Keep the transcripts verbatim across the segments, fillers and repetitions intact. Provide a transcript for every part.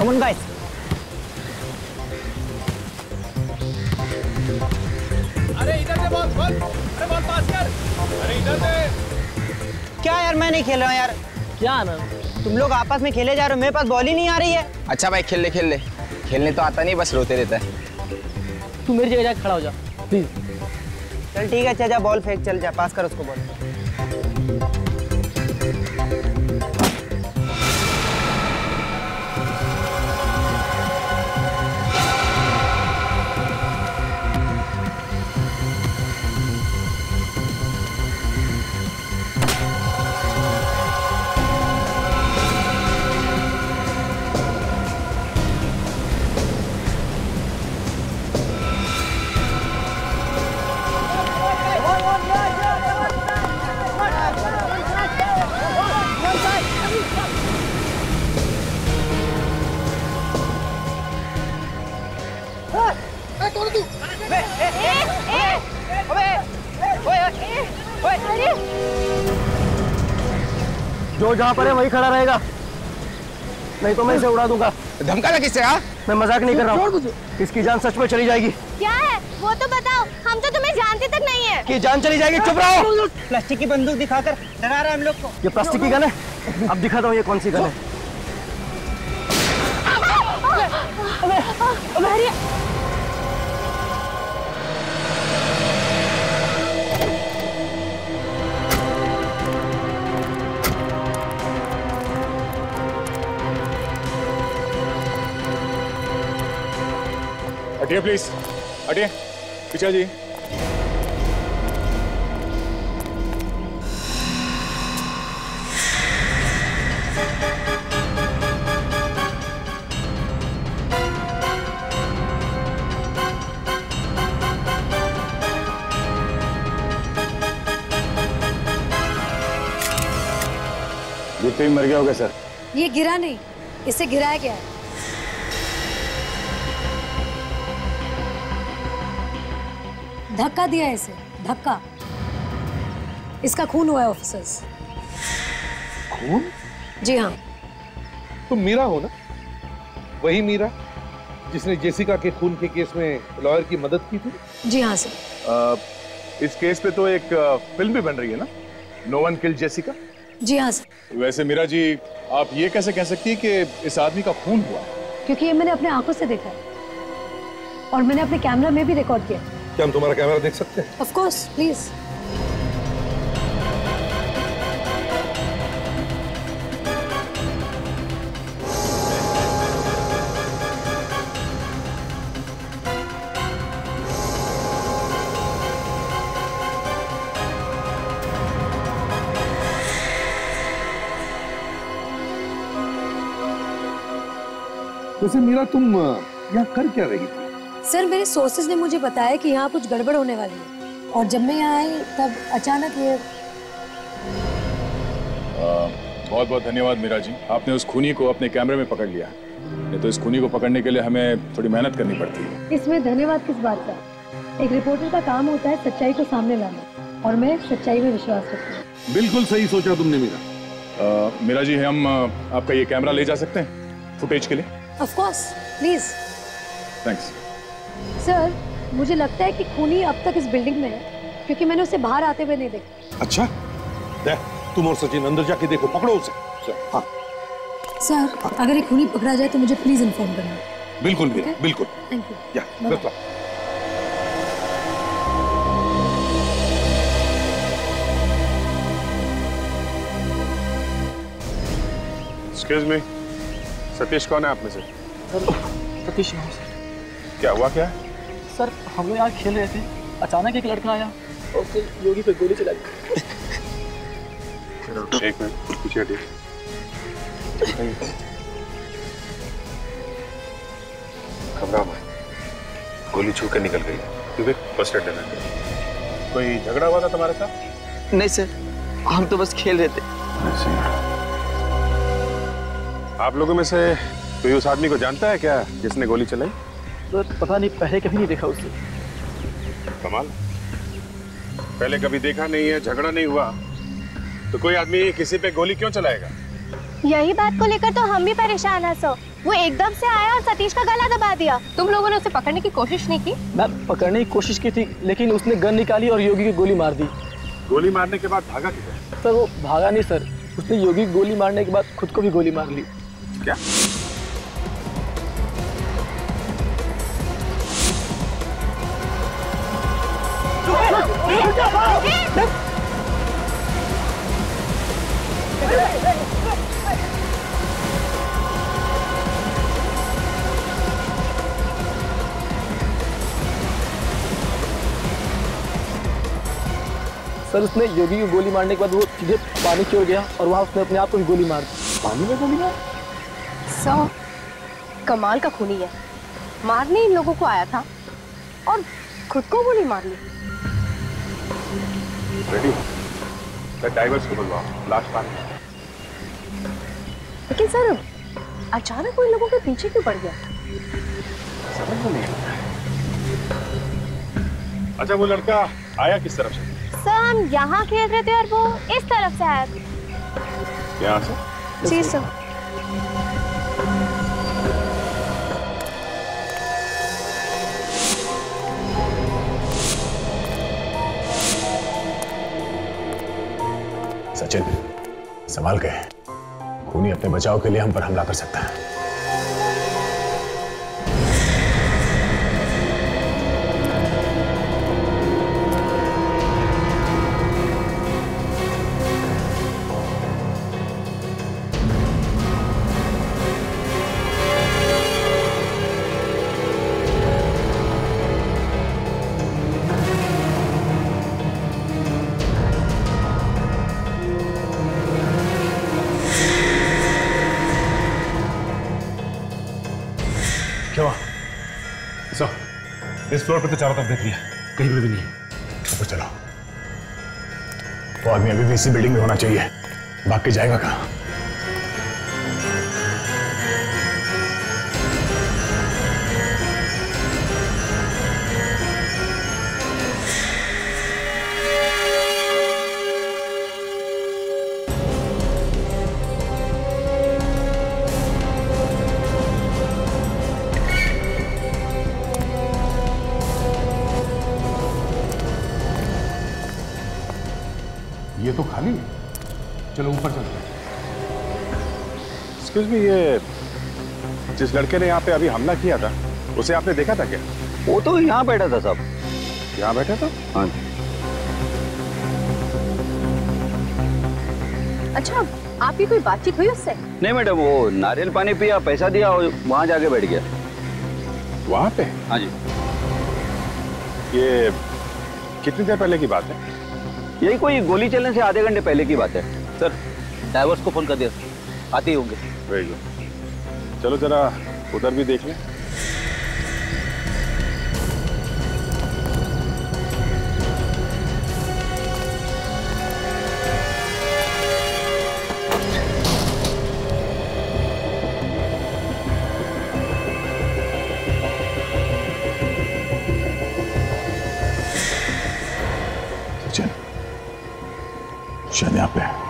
Come on, guys. अरे इधर से बॉल, बॉल, अरे बॉल पास कर, अरे इधर से। क्या यार, मैं नहीं खेल रहा हूँ यार। क्या आनंद, तुम लोग आपस में खेले जा रहे हो, मेरे पास बॉल ही नहीं आ रही है। अच्छा भाई खेल ले खेल ले, खेलने तो आता नहीं, बस रोते रहता है। तू मेरी जगह जाके खड़ा हो जा प्लीज। चल ठीक है, अच्छा जा बॉल फेंक, चल जा पास कर उसको बॉल। जो जहाँ पर है वही खड़ा रहेगा, नहीं तो मैं इसे उड़ा दूंगा। धमका लगा किससे? हाँ मैं मजाक नहीं कर रहा हूँ, इसकी जान सच में चली जाएगी। क्या है वो तो बताओ, हम तो तुम्हें जानते तक नहीं है। कि जान चली जाएगी, चुप रहो। प्लास्टिक की बंदूक दिखाकर डरा रहा है हम लोग को। ये प्लास्टिक की गन है, अब दिखाता हूँ ये कौन सी गन है। हटिए प्लीज, हटिए पीछे जी। गिरते ही मर गया होगा सर। ये गिरा नहीं, इसे गिराया गया है। धक्का दिया है इसे, धक्का। इसका खून हुआ है ऑफिसर्स। खून? जी हाँ। तुम मीरा हो ना, वही मीरा जिसने जेसिका के खून के केस में लॉयर की मदद की थी? जी हाँ सर। इस केस पे तो एक फिल्म भी बन रही है ना, नो वन किल्ड जेसिका। जी हाँ सर। वैसे मीरा जी, आप ये कैसे कह सकती है कि इस आदमी का खून हुआ? क्योंकि ये मैंने अपने आंखों से देखा है और मैंने अपने कैमरा में भी रिकॉर्ड किया। क्या हम तुम्हारा कैमरा देख सकते हैं? Of course, please. वैसे मीरा, तुम यहाँ कर क्या रही थी? सर, मेरे सोर्सेज ने मुझे बताया कि यहाँ कुछ गड़बड़ होने वाली है और जब मैं यहाँ आई तब अचानक ये। बहुत बहुत धन्यवाद मीरा जी, आपने उस खूनी को अपने कैमरे में पकड़ लिया। नहीं तो इस खूनी को पकड़ने के लिए हमें थोड़ी मेहनत करनी पड़ती है। इसमें धन्यवाद किस बात का? एक रिपोर्टर का काम होता है सच्चाई को सामने लाना और मैं सच्चाई में विश्वास रखती हूँ। बिल्कुल सही सोचा तुमने मीरा। मीरा जी, हम आपका ये कैमरा ले जा सकते हैं फुटेज के लिए? Of course, please. Thanks. Sir, मुझे लगता है कि खूनी अब तक इस बिल्डिंग में है क्योंकि मैंने उसे बाहर आते हुए नहीं देखा। अच्छा, देख, तुम और सचिन अंदर जाके देखो, पकड़ो उसे। हाँ। सर, अगर ये खूनी पकड़ा जाए तो मुझे प्लीज इन्फॉर्म करना। बिल्कुल मीरा, बिल्कुल। Thank you. या, बिल्कुल। एक्सक्यूज मी, सतीश कौन है आप में से? सर, सतीश हूँ सर। क्या हुआ क्या? सर, हम लोग यहाँ खेल रहे थे, अचानक एक लड़का आया और फिर योगी पे गोली चला दी। एक मिनट पीछे हटिए। घबरा मत, गोली छू के निकल गई। क्योंकि फर्स्ट एड देना। कोई झगड़ा हुआ था तुम्हारे साथ? नहीं सर, हम तो बस खेल रहे थे। आप लोगों में से कोई उस आदमी को जानता है क्या जिसने गोली चलाई? सर, पता नहीं, पहले कभी नहीं देखा उसे। कमाल, पहले कभी देखा नहीं है, झगड़ा नहीं हुआ, तो कोई आदमी किसी पे गोली क्यों चलाएगा? यही बात को लेकर तो हम भी परेशान हैं सर। वो एकदम से आया और सतीश का गला दबा दिया। तुम लोगों ने उसे पकड़ने की कोशिश नहीं की? मैम पकड़ने की कोशिश की थी, लेकिन उसने गन निकाली और योगी की गोली मार दी। गोली मारने के बाद भागा किधर? सर वो भागा नहीं सर, उसने योगी की गोली मारने के बाद खुद को भी गोली मार ली। क्या? सर उसने योगी की गोली मारने के बाद वो सीधे पानी की ओर गया और वहाँ उसने अपने आप को भी गोली मार दी। पानी में गोली मार? सो कमाल का खूनी है, मारने इन लोगों को आया था और खुद को गोली मार ली। रेडी हो? ड्राइवर्स को बुलवाओ, लाश पानी। लेकिन सर अचानक वो इन लोगों के पीछे क्यों पड़ गया? समझ में नहीं आता। अच्छा वो लड़का आया किस तरफ से? सर हम यहाँ खेल रहे थे और वो इस तरफ से आया था। यहाँ से? जी सर। सचिन, संभाल के। खूनी अपने बचाव के लिए हम पर हमला कर सकता है। क्या? सर, इस फ्लोर पे तो चारों तरफ देख लिया, कहीं पे भी नहीं है। ऊपर चलो। वो आदमी अभी भी इसी बिल्डिंग में होना चाहिए, भाग के जाएगा कहाँ? ये तो खाली है, चलो ऊपर चलते हैं। एक्सक्यूज मी, ये जिस लड़के ने यहाँ पे अभी हमला किया था उसे आपने देखा था क्या? वो तो यहाँ बैठा था साहब। यहाँ बैठा था? हाँ। अच्छा आपकी कोई बातचीत हुई उससे? नहीं मैडम, वो नारियल पानी पिया, पैसा दिया और वहाँ जाके बैठ गया। वहाँ पे? हाँ जी। ये कितनी देर पहले की बात है? यही कोई गोली चलने से आधे घंटे पहले की बात है। सर ड्राइवर्स को फोन कर दिया, आते ही होंगे। वेरी गुड, चलो जरा उधर भी देख लें। सचिन, शायद यहाँ पे है।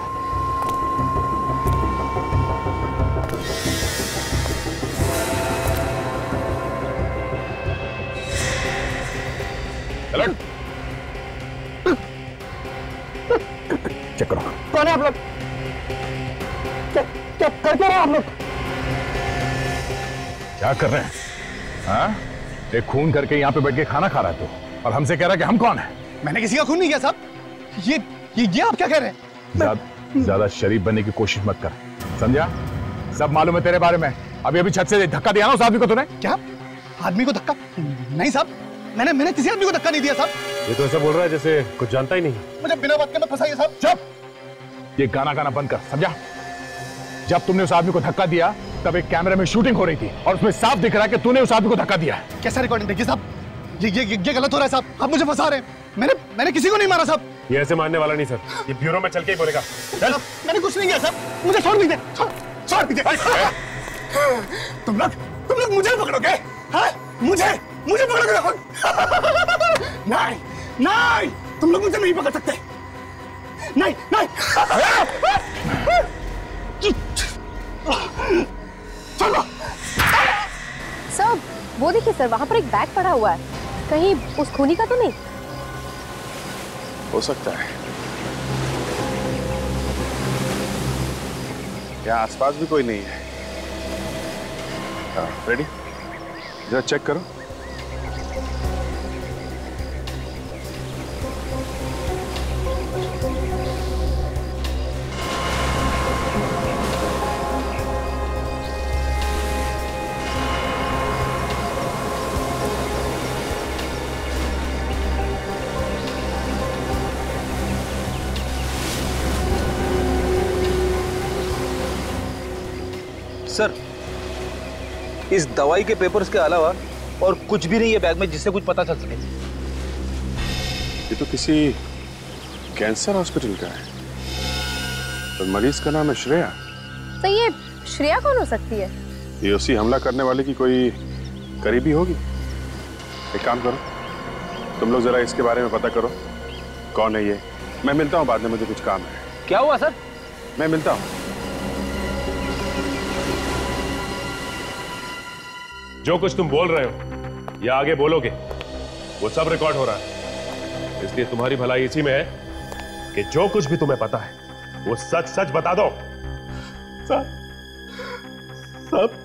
चेक करो। कौन है आप लोग? क्या क्या कर क्या रहे हैं आप लोग? क्या कर रहे हैं? हाँ? एक खून करके यहाँ पे बैठ के खाना खा रहा है तू, और हमसे कह रहा है कि हम कौन है? मैंने किसी का खून नहीं किया साहब। ये ये ये आप क्या कह रहे हैं? ज्यादा ज्यादा शरीफ बनने की कोशिश मत कर, समझा? सब मालूम है तेरे बारे में। अभी अभी छत से धक्का दिया ना उस आदमी को तूने। क्या आदमी को धक्का? नहीं साहब, मैंने मैंने किसी आदमी को धक्का नहीं दिया साहब। ये तो ऐसा बोल रहा है जैसे कुछ जानता ही नहीं। मुझे बिना बात के मत फंसाइए साहब। चुप! ये गाना गाना बंद कर, समझा? जब तुमने उस आदमी को धक्का दिया तब एक कैमरे में शूटिंग हो रही थी और उसमें साफ दिख रहा है कि तूने उस आदमी को धक्का दिया है। कैसा रिकॉर्डिंग देखिए साहब? ये ये ये गलत हो रहा है साहब, आप मुझे फंसा रहे हैं। मैंने मैंने किसी को नहीं मारा साहब। ये ऐसे मानने वाला नहीं सर, ये ब्यूरो में चल के ही बोलेगा। चल, मैंने कुछ नहीं किया साहब, मुझे छोड़ दीजिए, छोड़ छोड़ दीजिए। तुम लोग तुम लोग मुझे पकड़ोगे? हाँ? मुझे मुझे पकड़ोगे? नहीं नहीं, तुम लोग मुझे नहीं पकड़ सकते। नहीं नहीं, चलो सर वो देखिए सर, वहाँ पर एक बैग पड़ा हुआ है, कहीं उस खूनी का तो नहीं? हो सकता है। यहाँ आसपास भी कोई नहीं है। हाँ, रेडी? जरा चेक करो। सर, इस दवाई के पेपर्स के अलावा और कुछ भी नहीं है बैग में जिससे कुछ पता चल सके। ये तो किसी कैंसर हॉस्पिटल का है। तो मरीज का नाम है श्रेया। तो ये श्रेया कौन हो सकती है? ये उसी हमला करने वाले की कोई करीबी होगी। एक काम करो, तुम लोग जरा इसके बारे में पता करो, कौन है ये। मैं मिलता हूँ बाद में, मुझे कुछ काम है। क्या हुआ सर? मैं मिलता हूँ। जो कुछ तुम बोल रहे हो या आगे बोलोगे वो सब रिकॉर्ड हो रहा है, इसलिए तुम्हारी भलाई इसी में है कि जो कुछ भी तुम्हें पता है वो सच सच बता दो। साहब, साहब,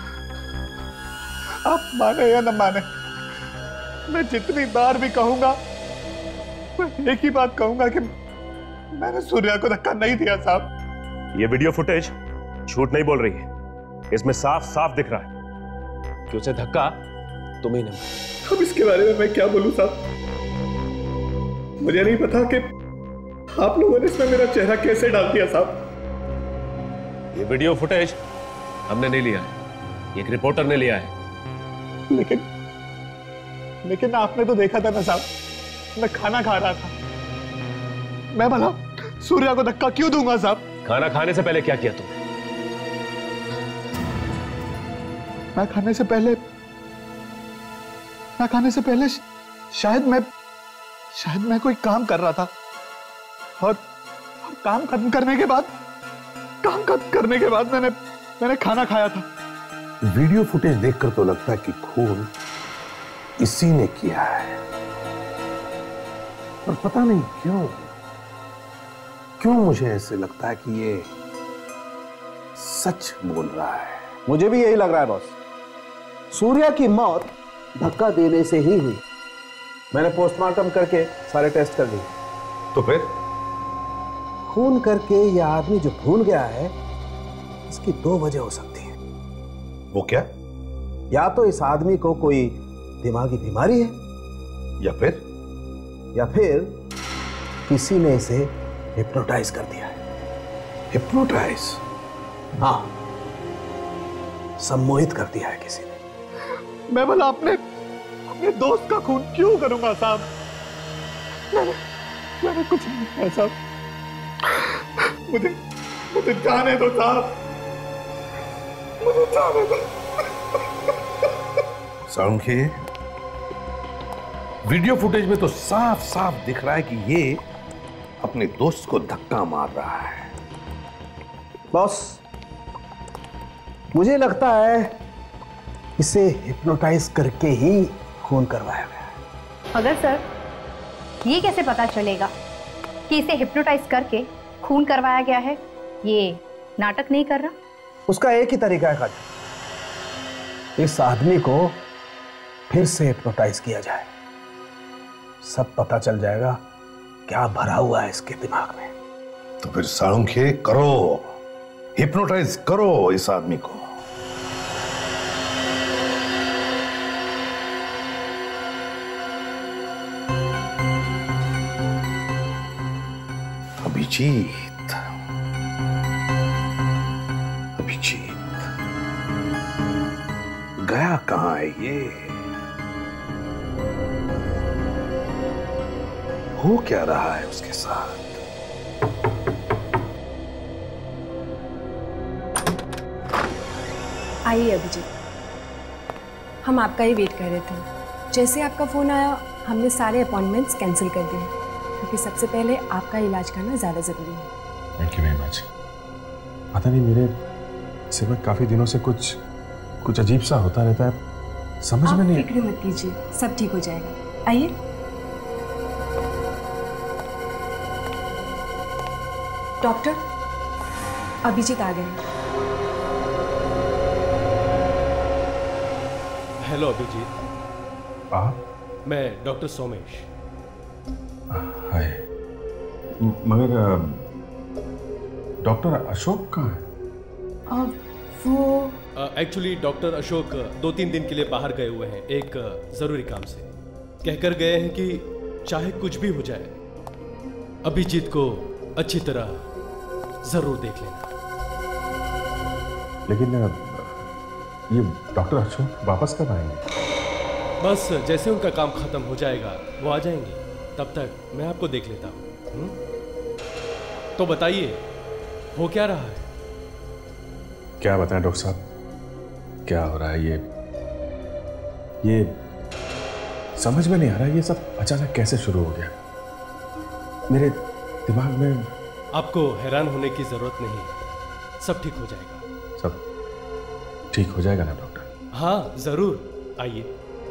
आप माने या न माने, मैं जितनी बार भी कहूंगा मैं एक ही बात कहूंगा कि मैंने सूर्या को धक्का नहीं दिया साहब। ये वीडियो फुटेज झूठ नहीं बोल रही है, इसमें साफ साफ दिख रहा है कि उसे धक्का तुम्ही ने मारा। अब इसके बारे में मैं क्या बोलूं साहब? मुझे नहीं पता कि आप लोगों ने इसमें मेरा चेहरा कैसे डाल दिया साहब। ये वीडियो फुटेज हमने नहीं लिया है, एक रिपोर्टर ने लिया है। लेकिन लेकिन आपने तो देखा था ना साहब, मैं खाना खा रहा था। मैं भला सूर्या को धक्का क्यों दूंगा साहब? खाना खाने से पहले क्या किया तुमने? मैं खाने से पहले मैं खाने से पहले शायद मैं शायद मैं कोई काम कर रहा था और, और काम खत्म करने के बाद काम खत्म करने के बाद मैंने मैंने खाना खाया था। वीडियो फुटेज देखकर तो लगता है कि खून इसी ने किया है, पर पता नहीं क्यों क्यों मुझे ऐसे लगता है कि ये सच बोल रहा है। मुझे भी यही लग रहा है बॉस। सूर्या की मौत धक्का देने से ही हुई। मैंने पोस्टमार्टम करके सारे टेस्ट कर लिए। तो फिर खून करके यह आदमी जो भूल गया है, इसकी दो वजह हो सकती है। वो क्या? या तो इस आदमी को कोई दिमागी बीमारी है, या फिर या फिर किसी ने इसे हिप्नोटाइज कर दिया है। हिप्नोटाइज? हाँ, सम्मोहित कर दिया है किसी ने। मैं भला अपने अपने दोस्त का खून क्यों करूंगा साहब? मैंने मैंने कुछ नहीं किया साहब। मुझे मुझे जाने दो साहब, मुझे जाने दो। सालुंखे, वीडियो फुटेज में तो साफ साफ दिख रहा है कि ये अपने दोस्त को धक्का मार रहा है। बॉस, मुझे लगता है इसे हिप्नोटाइज करके ही खून करवाया गया। मगर सर, ये कैसे पता चलेगा कि इसे हिप्नोटाइज करके खून करवाया गया है? ये नाटक नहीं कर रहा? उसका एक ही तरीका है खाजा, इस आदमी को फिर से हिप्नोटाइज किया जाए, सब पता चल जाएगा क्या भरा हुआ है इसके दिमाग में। तो फिर सालुंखे करो, हिप्नोटाइज करो इस आदमी को। अभिजीत, अभिजीत गया कहां है ये? हो क्या रहा है उसके साथ? आइए अभिजीत, हम आपका ही वेट कर रहे थे। जैसे आपका फोन आया हमने सारे अपॉइंटमेंट्स कैंसिल कर दिए, क्योंकि सबसे पहले आपका इलाज करना ज़्यादा ज़रूरी है। Thank you very much. पता नहीं मेरे सिर में काफ़ी दिनों से कुछ कुछ अजीब सा होता रहता है। समझ में नहीं। आप फिक्र मत कीजिए, सब ठीक हो जाएगा। आइए। डॉक्टर, अभिजीत आ गए। हेलो अभिजीत। आप? मैं डॉक्टर सोमेश। हाय। मगर डॉक्टर अशोक कहाँ है? अब वो एक्चुअली डॉक्टर अशोक दो तीन दिन के लिए बाहर गए हुए हैं, एक जरूरी काम से। कहकर गए हैं कि चाहे कुछ भी हो जाए, अभिजीत को अच्छी तरह जरूर देख लेना। लेकिन ये डॉक्टर अशोक वापस कब आएंगे? बस जैसे उनका काम खत्म हो जाएगा वो आ जाएंगे, तब तक मैं आपको देख लेता हूँ। तो बताइए, हो क्या रहा है? क्या बताएं डॉक्टर साहब, क्या हो रहा है? ये ये समझ में नहीं आ रहा, ये सब अचानक कैसे शुरू हो गया मेरे दिमाग में। आपको हैरान होने की जरूरत नहीं, सब ठीक हो जाएगा। सब ठीक हो जाएगा ना डॉक्टर? हाँ जरूर, आइए।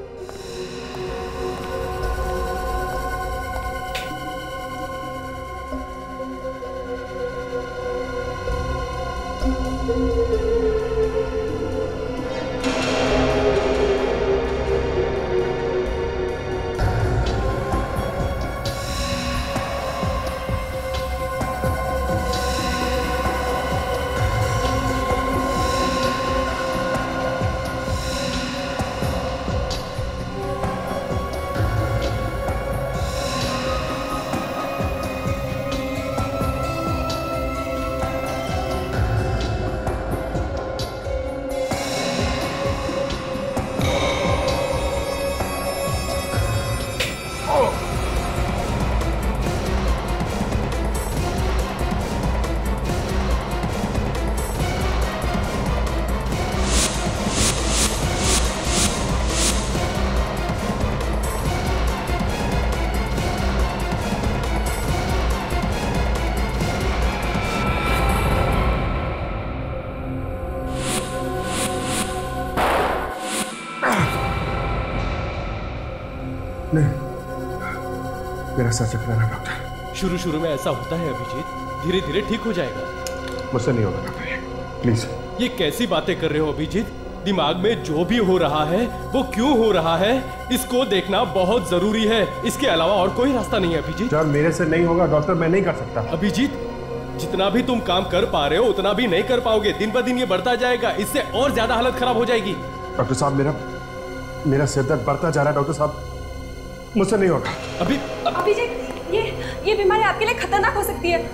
मेरा सर चकरा रहा डॉक्टर। शुरू शुरू में ऐसा होता है अभिजीत, धीरे धीरे ठीक हो जाएगा। मुझसे नहीं होगा डॉक्टर, प्लीज। ये कैसी बातें कर रहे हो अभिजीत? दिमाग में जो भी हो रहा है वो क्यों हो रहा है, इसको देखना बहुत जरूरी है। इसके अलावा और कोई रास्ता नहीं है अभिजीत। यार मेरे से नहीं होगा डॉक्टर, मैं नहीं कर सकता। अभिजीत, जितना भी तुम काम कर पा रहे हो उतना भी नहीं कर पाओगे। दिन ब दिन ये बढ़ता जाएगा, इससे और ज्यादा हालत खराब हो जाएगी। डॉक्टर साहब, मेरा मेरा सिर दर्द बढ़ता जा रहा है डॉक्टर साहब, मुझसे नहीं होगा। अभी अभिजीत, ये ये बीमारी आपके लिए खतरनाक हो सकती है।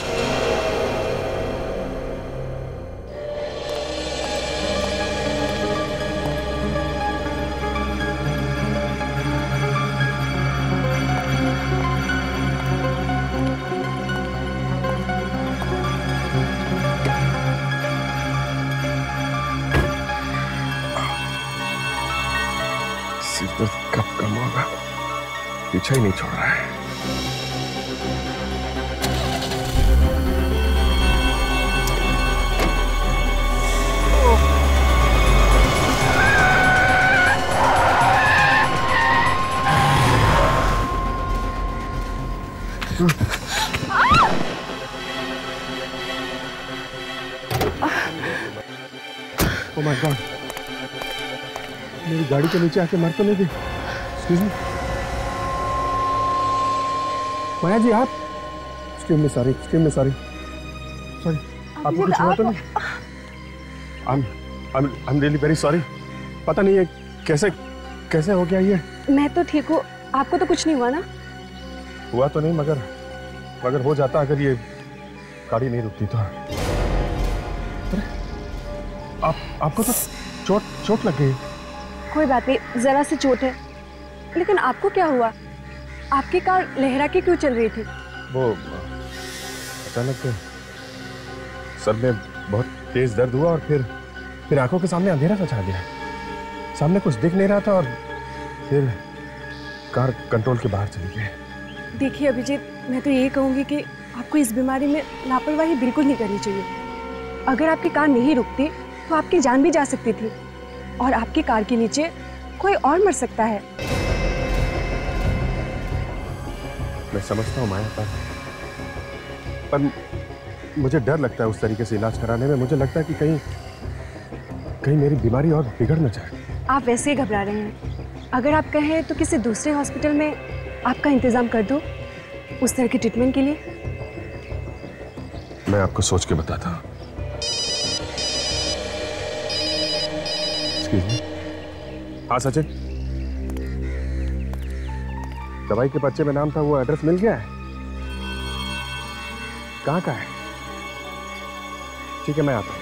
सिर दर्द कब कम होगा, पीछा ही नहीं छोड़ रहा है। Oh my God! मेरी गाड़ी के नीचे आके मर तो नहीं गई? Excuse me? माया जी आप? Extremely sorry, extremely sorry. Sorry, आपको कुछ हुआ तो नहीं? I'm, I'm, I'm really very sorry. पता नहीं है कैसे कैसे हो गया ये? मैं तो ठीक हूँ, आपको तो कुछ नहीं हुआ ना? हुआ तो नहीं, मगर मगर हो जाता अगर ये गाड़ी नहीं रुकती तो। अरे आप आपको तो चोट चोट लग गई। कोई बात नहीं, जरा सी चोट है। लेकिन आपको क्या हुआ? आपकी कार लहरा के क्यों चल रही थी? वो अचानक सर में बहुत तेज दर्द हुआ और फिर फिर आंखों के सामने अंधेरा सा छा गया। सामने कुछ दिख नहीं रहा था और फिर कार कंट्रोल के बाहर चली गई। देखिए अभिजीत, मैं तो यही कहूँगी कि आपको इस बीमारी में लापरवाही बिल्कुल नहीं करनी चाहिए। अगर आपकी कार नहीं रुकती तो आपकी जान भी जा सकती थी और आपकी कार के नीचे कोई और मर सकता है। मैं समझता हूँ माया, पर पर मुझे डर लगता है उस तरीके से इलाज कराने में। मुझे लगता है कि कहीं कहीं मेरी बीमारी और बिगड़ न जाए। आप वैसे ही घबरा रहे हैं। अगर आप कहें तो किसी दूसरे हॉस्पिटल में आपका इंतजाम कर दो उस तरह के ट्रीटमेंट के लिए। मैं आपको सोच के बताता हूँ। हाँ सचिन, दवाई के पर्चे में नाम था, वो एड्रेस मिल गया है? कहाँ का है? ठीक है, मैं आता हूँ।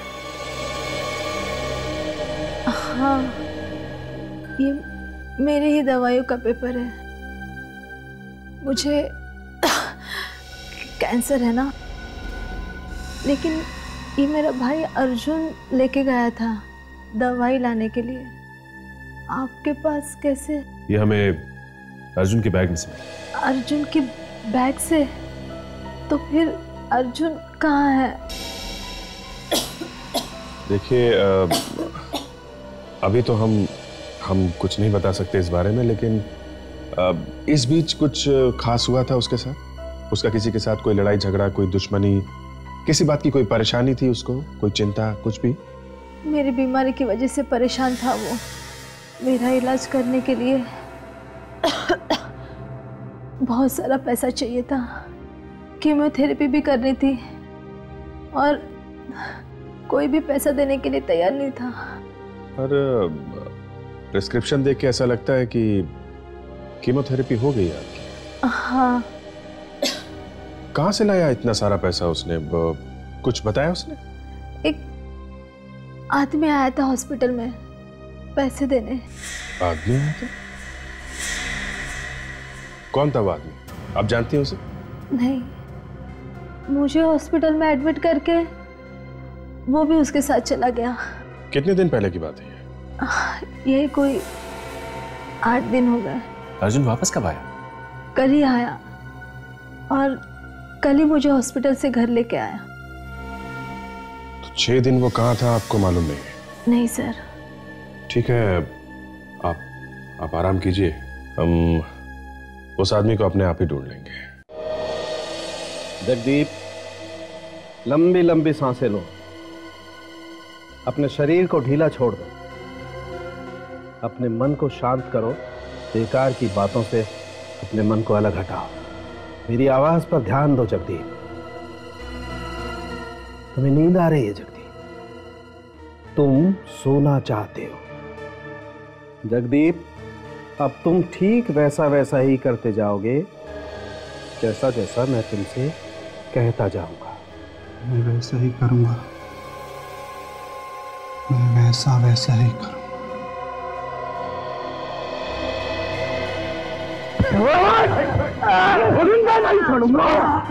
हाँ, ये मेरे ही दवाइयों का पेपर है। मुझे कैंसर है ना, लेकिन ये मेरा भाई अर्जुन लेके गया था दवाई लाने के लिए। आपके पास कैसे? ये हमें अर्जुन के बैग में से। अर्जुन की बैग से? तो फिर अर्जुन कहाँ है? देखिए, अभी तो हम हम कुछ नहीं बता सकते इस बारे में, लेकिन इस बीच कुछ खास हुआ था उसके साथ? उसका किसी के साथ कोई लड़ाई झगड़ा, कोई दुश्मनी, किसी बात की कोई परेशानी थी उसको, कोई चिंता, कुछ भी? मेरी बीमारी की वजह से परेशान था वो। मेरा इलाज करने के लिए बहुत सारा पैसा चाहिए था। कीमोथेरेपी भी करनी थी और कोई भी पैसा देने के लिए तैयार नहीं था। पर प्रिस्क्रिप्शन देख के ऐसा लगता है कि कीमोथेरेपी हो गई आपकी। हाँ। कहाँ से लाया इतना सारा पैसा उसने? कुछ बताया उसने? एक आदमी आया था हॉस्पिटल में पैसे देने। आदमी आया था? कौन था वो आदमी? आप जानती हैं उसे? नहीं, मुझे हॉस्पिटल में एडमिट करके वो भी उसके साथ चला गया। कितने दिन पहले की बात है ये? यही कोई आठ दिन हो गए। अर्जुन वापस कब आया? कल ही आया और कल ही मुझे हॉस्पिटल से घर लेके आया। तो छह दिन वो कहाँ था आपको मालूम नहीं है? नहीं सर। ठीक है, आप आप आराम कीजिए, हम उस आदमी को अपने आप ही ढूंढ लेंगे। जगदीप, लंबी लंबी सांसें लो, अपने शरीर को ढीला छोड़ दो, अपने मन को शांत करो, बेकार की बातों से अपने मन को अलग हटाओ। मेरी आवाज पर ध्यान दो जगदीप। तुम्हें नींद आ रही है जगदीप, तुम सोना चाहते हो। जगदीप, अब तुम ठीक वैसा वैसा ही करते जाओगे जैसा जैसा मैं तुमसे कहता जाऊंगा। मैं वैसा ही करूंगा, मैं वैसा वैसा ही करूंगा। नहीं छोड़ूंगा।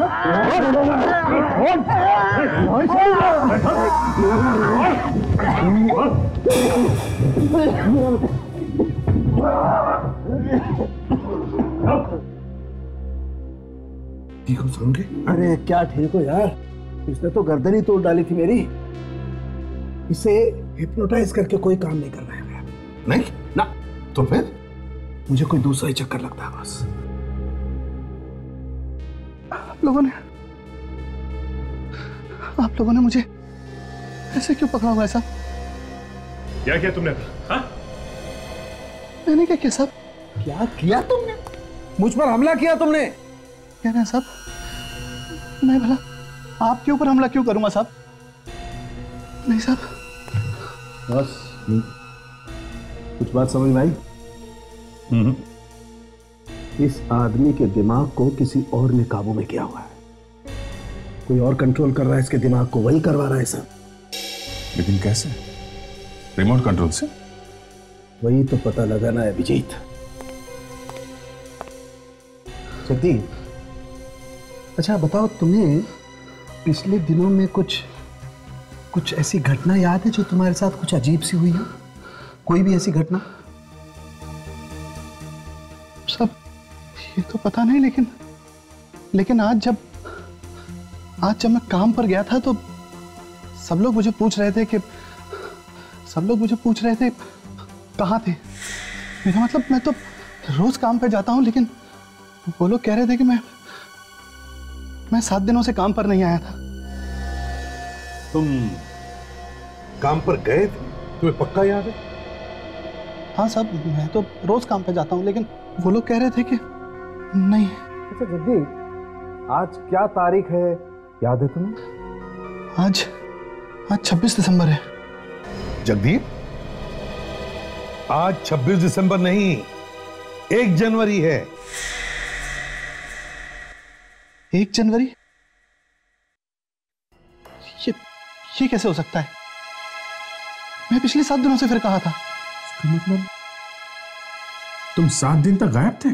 ठीक हो सुनोगे? अरे क्या ठीक हो यार, इसने तो गर्दन ही तोड़ डाली थी मेरी। इसे हिप्नोटाइज करके कोई काम नहीं करना है। नहीं ना, तो फिर मुझे कोई दूसरा ही चक्कर लगता है बस। आप लोगों ने आप लोगों ने मुझे ऐसे क्यों पकड़ा हुआ है साहब? क्या किया तुमने? हाँ? मैंने क्या किया साहब? क्या किया तुमने? मुझ पर हमला किया तुमने? क्या ना साहब, मैं भला आपके ऊपर हमला क्यों करूंगा साहब? नहीं साहब। बस कुछ बात समझ में आई? हम्म। इस आदमी के दिमाग को किसी और ने काबू में किया हुआ है। कोई और कंट्रोल कर रहा है इसके दिमाग को, वही करवा रहा है सब। लेकिन कैसे? रिमोट कंट्रोल से? वही तो पता लगाना है अभिजीत। जगदीप, अच्छा बताओ, तुम्हें पिछले दिनों में कुछ कुछ ऐसी घटना याद है जो तुम्हारे साथ कुछ अजीब सी हुई हो? कोई भी ऐसी घटना? सब ये तो पता नहीं, लेकिन लेकिन आज जब आज जब मैं काम पर गया था तो सब लोग मुझे पूछ रहे थे कि सब लोग मुझे पूछ रहे थे कहाँ थे, मेरा मतलब मैं तो रोज काम पे जाता हूँ, लेकिन वो लोग कह रहे थे कि मैं मैं सात दिनों से काम पर नहीं आया था। तुम काम पर गए थे? तुम्हें पक्का याद है? हाँ साहब, मैं तो रोज काम पे जाता हूँ, लेकिन वो लोग कह रहे थे कि नहीं। अच्छा जग्गी, आज क्या तारीख है, याद है तुम्हें? आज आज छब्बीस दिसंबर है। जगदीप, आज छब्बीस दिसंबर नहीं, एक जनवरी है। एक जनवरी? ये ये कैसे हो सकता है? मैं पिछले सात दिनों से फिर कहा था। इसका मतलब तुम सात दिन तक गायब थे?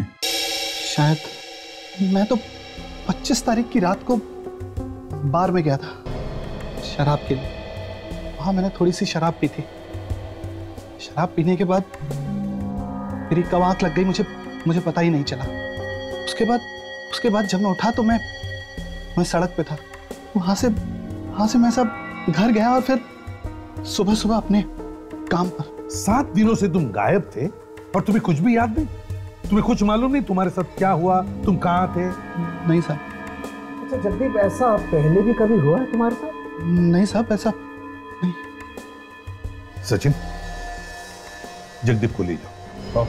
शायद। मैं तो पच्चीस तारीख की रात को बार में गया था शराब के लिए। वहां मैंने थोड़ी सी शराब पी थी। शराब पीने के बाद मेरी कब आंख लग गई मुझे मुझे पता ही नहीं चला। उसके बाद उसके बाद जब मैं उठा तो मैं मैं सड़क पे था। वहां से वहां से मैं सब घर गया और फिर सुबह सुबह अपने काम पर। सात दिनों से तुम गायब थे और तुम्हें कुछ भी याद नहीं? तुम्हें कुछ मालूम नहीं तुम्हारे साथ क्या हुआ? तुम कहाँ थे? नहीं साहब। अच्छा जगदीप, ऐसा पहले भी कभी हुआ है तुम्हारे साथ? नहीं साहब, ऐसा नहीं। सचिन, जगदीप को ले जाओ।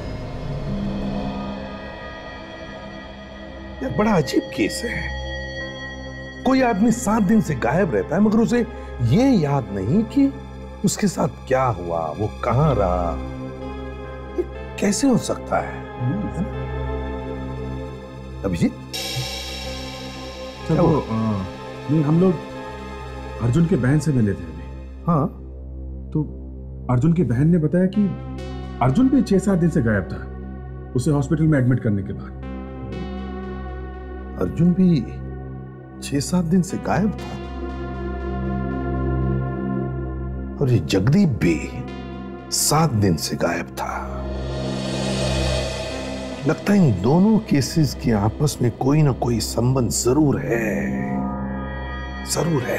यह बड़ा अजीब केस है। कोई आदमी सात दिन से गायब रहता है मगर उसे यह याद नहीं कि उसके साथ क्या हुआ, वो कहां रहा। ये कैसे हो सकता है? अभिजीत, चलो, नहीं, हम लोग अर्जुन के बहन से मिले थे अभी। हाँ, तो अर्जुन की बहन ने बताया कि अर्जुन भी छह सात दिन से गायब था, उसे हॉस्पिटल में एडमिट करने के बाद। अर्जुन भी छह सात दिन से गायब था और ये जगदीप भी सात दिन से गायब था। लगता है इन दोनों केसेस के आपस में कोई ना कोई संबंध जरूर है, जरूर है।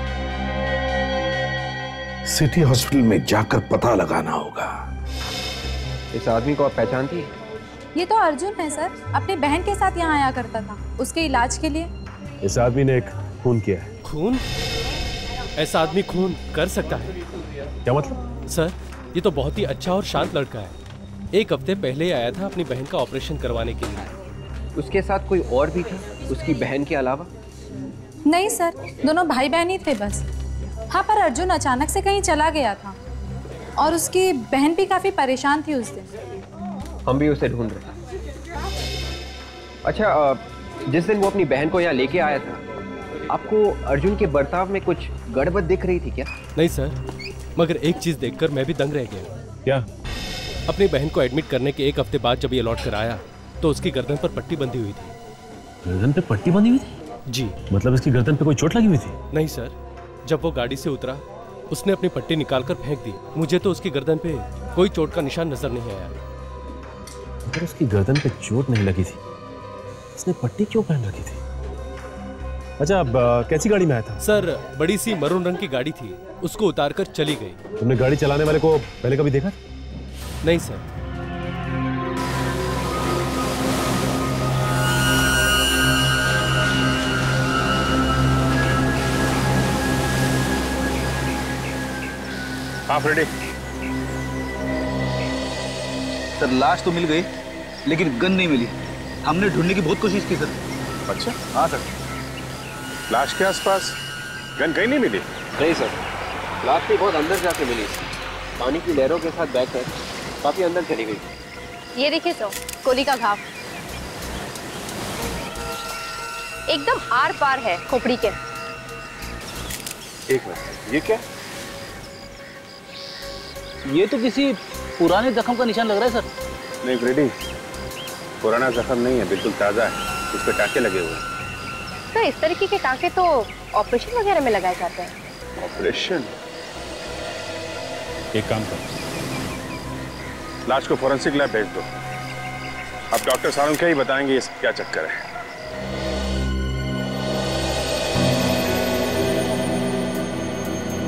सिटी हॉस्पिटल में जाकर पता लगाना होगा। इस आदमी को आप पहचानती हैं? ये तो अर्जुन है सर, अपनी बहन के साथ यहाँ आया करता था उसके इलाज के लिए। इस आदमी ने एक खून किया है। खून? ऐसा आदमी खून कर सकता है? क्या मतलब? सर, ये तो बहुत ही अच्छा और शांत लड़का है। एक हफ्ते पहले ही आया था अपनी बहन का ऑपरेशन करवाने के लिए। उसके साथ कोई और भी था उसकी बहन के अलावा? नहीं सर, दोनों भाई बहन ही थे बस। हाँ, पर अर्जुन अचानक से कहीं चला गया था और उसकी बहन भी काफी परेशान थी उस दिन। हम भी उसे ढूंढ रहे। अच्छा, जिस दिन वो अपनी बहन को यहाँ लेके आया था, आपको अर्जुन के बर्ताव में कुछ गड़बड़ दिख रही थी क्या? नहीं सर, मगर एक चीज देखकर मैं भी दंग रह गया। क्या? अपनी बहन को एडमिट करने के एक हफ्ते बाद जब ये लौट कर आया तो उसकी गर्दन पर पट्टी बंधी हुई थी। गर्दन पे पट्टी बंधी हुई थी? जी। मतलब इसकी गर्दन पे कोई चोट लगी हुई थी? नहीं सर, जब वो गाड़ी से उतरा उसने अपनी पट्टी निकालकर फेंक दी। मुझे तो उसकी गर्दन पे कोई चोट का निशान नजर नहीं आया। अगर उसकी गर्दन पे चोट नहीं लगी थी, उसने पट्टी क्यों पहन रखी थी? अच्छा, अब कैसी गाड़ी में आया था? सर, बड़ी सी मरून रंग की गाड़ी थी, उसको उतारकर चली गई। तुमने गाड़ी चलाने वाले को पहले कभी देखा? नहीं सर। हाँ फ्रेडी। सर, लाश तो मिल गई लेकिन गन नहीं मिली। हमने ढूंढने की बहुत कोशिश की सर। अच्छा? हाँ सर। लाश के आसपास गन कहीं नहीं मिली? नहीं सर, लाश भी बहुत अंदर जाके मिली। पानी की लहरों के साथ बहकर काफी अंदर चली गई। ये देखिए तो गोली का घाव एकदम आर पार है खोपड़ी के। एक मिनट, ये क्या? ये तो किसी पुराने जख्म का निशान लग रहा है सर। नहीं फ्रेडी, पुराना जख्म नहीं है, बिल्कुल ताजा है। उस पर टाके लगे हुए हैं। तो इस तरीके के टाके तो ऑपरेशन वगैरह में लगाए जाते हैं। ऑपरेशन? एक काम करो, लाश को फोरेंसिक लैब भेज दो। अब डॉक्टर सारुण क्या ही बताएंगे इसका क्या चक्कर है।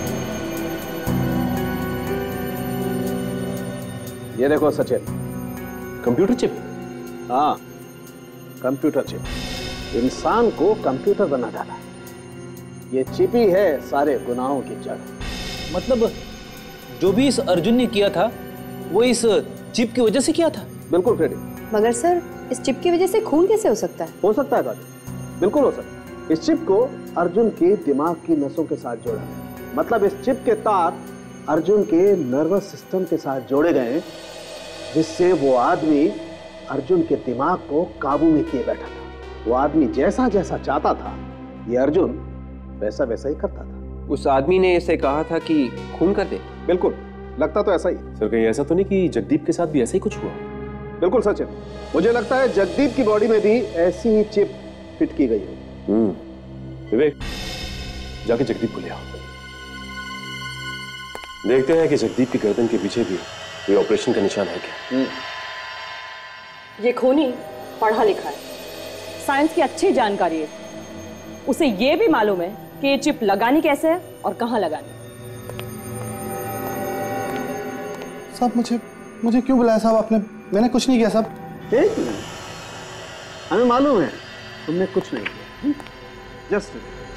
ये देखो सचिन, कंप्यूटर चिप? हाँ, कंप्यूटर चिप। इंसान को कंप्यूटर बना डाला। ये चिप ही है सारे गुनाहों की जड़। मतलब जो भी इस अर्जुन ने किया था वो इस चिप की वजह से किया था? बिल्कुल फ्रेडी। मगर सर, इस चिप की वजह से खून कैसे हो सकता है? हो सकता है काजल, बिल्कुल हो सकता है। इस चिप को अर्जुन के दिमाग की नसों के साथ जोड़ा है। मतलब इस चिप के तार अर्जुन के नर्वस सिस्टम के साथ जोड़े गए, जिससे वो आदमी अर्जुन के दिमाग को काबू में किए बैठा था। वो आदमी जैसा जैसा चाहता था, ये अर्जुन वैसा वैसा ही करता था। उस आदमी ने इसे कहा था कि खून कर दे? बिल्कुल, लगता तो ऐसा ही। सर कहीं ऐसा तो नहीं कि जगदीप के साथ भी ऐसा ही कुछ हुआ? बिल्कुल सच है। मुझे लगता है जगदीप की बॉडी में भी ऐसी ही चिप फिट की गई है। हम्म, विवेक जाके जगदीप को ले आओ। देखते हैं कि जगदीप की गर्दन के पीछे भी कोई ऑपरेशन का निशान है क्या। ये खूनी पढ़ा लिखा है, साइंस की अच्छी जानकारी है। उसे ये भी मालूम है कि ये चिप लगानी कैसे है और कहाँ लगानी। साहब मुझे मुझे क्यों बुलाया साहब आपने? मैंने कुछ नहीं किया साहब। एक मिनट, हमें मालूम है तुमने कुछ नहीं किया। जस्ट